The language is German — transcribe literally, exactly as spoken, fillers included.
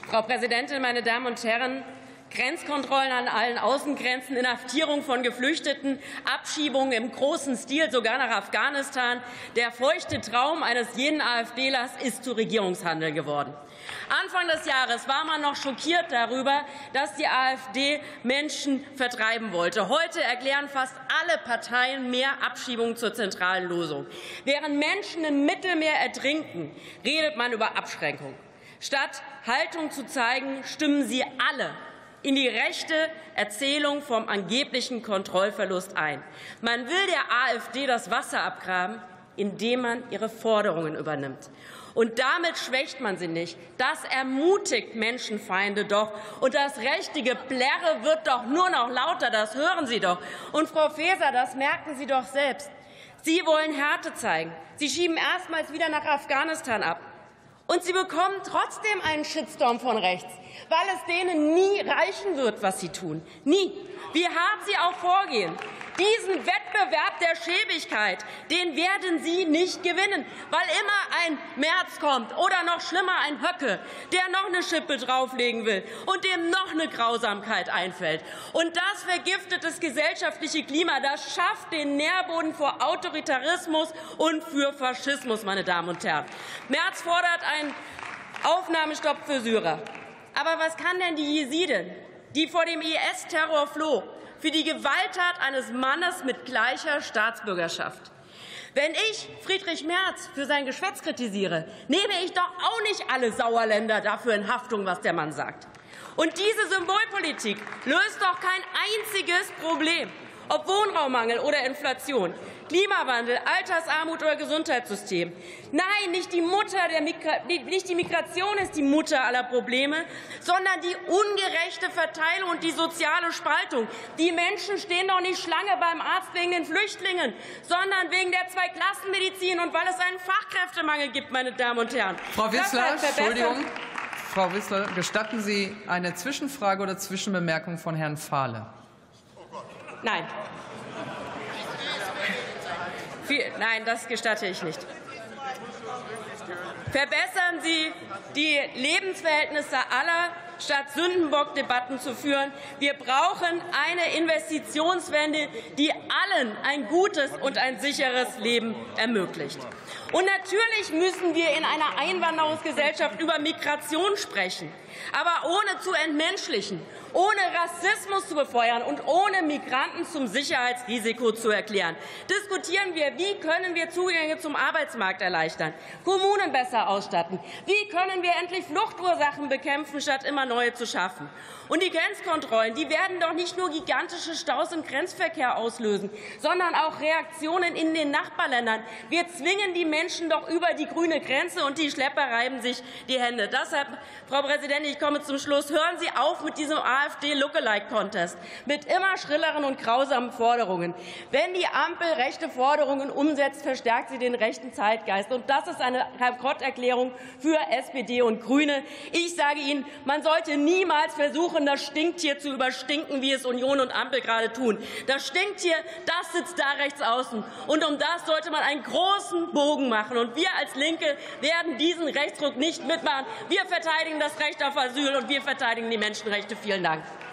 Frau Präsidentin, meine Damen und Herren! Grenzkontrollen an allen Außengrenzen, Inhaftierung von Geflüchteten, Abschiebungen im großen Stil, sogar nach Afghanistan. Der feuchte Traum eines jeden AfDlers ist zu Regierungshandeln geworden. Anfang des Jahres war man noch schockiert darüber, dass die AfD Menschen vertreiben wollte. Heute erklären fast alle Parteien mehr Abschiebungen zur zentralen Lösung. Während Menschen im Mittelmeer ertrinken, redet man über Abschreckung. Statt Haltung zu zeigen, stimmen Sie alle in die rechte Erzählung vom angeblichen Kontrollverlust ein. Man will der AfD das Wasser abgraben, indem man ihre Forderungen übernimmt. Und damit schwächt man sie nicht. Das ermutigt Menschenfeinde doch. Und das rechte Geplärre wird doch nur noch lauter. Das hören Sie doch. Und Frau Faeser, das merken Sie doch selbst. Sie wollen Härte zeigen. Sie schieben erstmals wieder nach Afghanistan ab. Und Sie bekommen trotzdem einen Shitstorm von rechts, weil es denen nie reichen wird, was Sie tun. Nie. Wie hart Sie auch vorgehen. Diesen Wettbewerb der Schäbigkeit, den werden Sie nicht gewinnen, weil immer ein Merz kommt oder noch schlimmer ein Höcke, der noch eine Schippe drauflegen will und dem noch eine Grausamkeit einfällt. Und das vergiftet das gesellschaftliche Klima. Das schafft den Nährboden vor Autoritarismus und für Faschismus, meine Damen und Herren. Merz fordert einen Aufnahmestopp für Syrer. Aber was kann denn die Jesidin, die vor dem I S-Terror floh, für die Gewalttat eines Mannes mit gleicher Staatsbürgerschaft? Wenn ich Friedrich Merz für sein Geschwätz kritisiere, nehme ich doch auch nicht alle Sauerländer dafür in Haftung, was der Mann sagt. Und diese Symbolpolitik löst doch kein einziges Problem, ob Wohnraummangel oder Inflation, Klimawandel, Altersarmut oder Gesundheitssystem. Nein, nicht die, Mutter der Migra- nicht die Migration ist die Mutter aller Probleme, sondern die ungerechte Verteilung und die soziale Spaltung. Die Menschen stehen doch nicht Schlange beim Arzt wegen den Flüchtlingen, sondern wegen der Zweiklassenmedizin und weil es einen Fachkräftemangel gibt, meine Damen und Herren. Frau Wissler, Entschuldigung. Frau Wissler, gestatten Sie eine Zwischenfrage oder Zwischenbemerkung von Herrn Fahle? Nein. Nein, das gestatte ich nicht. Verbessern Sie die Lebensverhältnisse aller, statt Sündenbock-Debatten zu führen. Wir brauchen eine Investitionswende, die allen ein gutes und ein sicheres Leben ermöglicht. Und natürlich müssen wir in einer Einwanderungsgesellschaft über Migration sprechen, aber ohne zu entmenschlichen, ohne Rassismus zu befeuern und ohne Migranten zum Sicherheitsrisiko zu erklären. Diskutieren wir, wie können wir Zugänge zum Arbeitsmarkt erleichtern, Kommunen besser ausstatten, wie können wir endlich Fluchtursachen bekämpfen, statt immer neue zu schaffen. Und die Grenzkontrollen, die werden doch nicht nur gigantische Staus im Grenzverkehr auslösen, sondern auch Reaktionen in den Nachbarländern. Wir zwingen die Menschen doch über die grüne Grenze, und die Schlepper reiben sich die Hände. Deshalb, Frau Präsidentin, ich komme zum Schluss. Hören Sie auf mit diesem AfD-Lookalike-Contest, mit immer schrilleren und grausamen Forderungen. Wenn die Ampel rechte Forderungen umsetzt, verstärkt sie den rechten Zeitgeist. Und das ist eine Bankrotterklärung für S P D und Grüne. Ich sage Ihnen, man sollte niemals versuchen, das Stinktier zu überstinken, wie es Union und Ampel gerade tun. Das Stinktier, das sitzt da rechts außen. Und um das sollte man einen großen Bogen machen. Und wir als Linke werden diesen Rechtsruck nicht mitmachen. Wir verteidigen das Recht auf Asyl, und wir verteidigen die Menschenrechte. Vielen Dank.